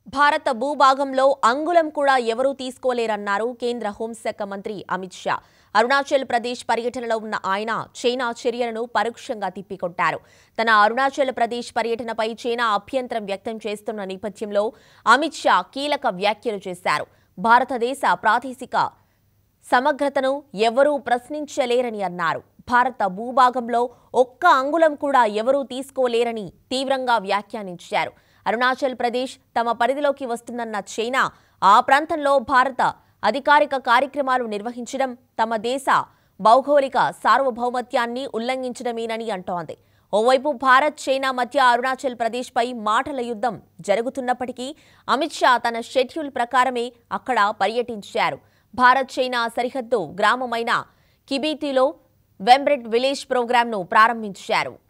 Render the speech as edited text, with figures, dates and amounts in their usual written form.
భారత భూభాగంలో అంగుళం కూడా ఎవరూ తీసుకోలేరన్నారు కేంద్ర హోంశాఖ మంత్రి అమిత్ షా. అరుణాచల్ ప్రదేశ్ పర్యటనలో ఉన్న ఆయన చైనా చర్యలను పరోక్షంగా తిప్పికొట్టారు. తన అరుణాచల్ ప్రదేశ్ పర్యటనపై చైనా అభ్యంతరం వ్యక్తం చేస్తున్న నేపథ్యంలో అమిత్ షా కీలక వ్యాఖ్యలు చేశారు. భారతదేశ ప్రాదేశిక సమగ్రతను ఎవరూ ప్రశ్నించలేరని అన్నారు. భారత భూభాగంలో ఒక్క అంగుళం కూడా ఎవరూ తీసుకోలేరని తీవ్రంగా వ్యాఖ్యానించారు. అరుణాచల్ ప్రదేశ్ తమ పరిధిలోకి వస్తుందన్న చైనా ఆ ప్రాంతంలో భారత అధికారిక కార్యక్రమాలు నిర్వహించడం తమ దేశ భౌగోళిక సార్వభౌమత్యాన్ని ఉల్లంఘించడమేనని అంటోంది. ఓవైపు భారత్ చైనా మధ్య అరుణాచల్ ప్రదేశ్పై మాటల యుద్ధం జరుగుతున్నప్పటికీ అమిత్ షా తన షెడ్యూల్ ప్రకారమే అక్కడ పర్యటించారు. భారత్ చైనా సరిహద్దు గ్రామమైన కిబీతిలో వెంబ్రెడ్ విలేజ్ ప్రోగ్రాంను ప్రారంభించారు.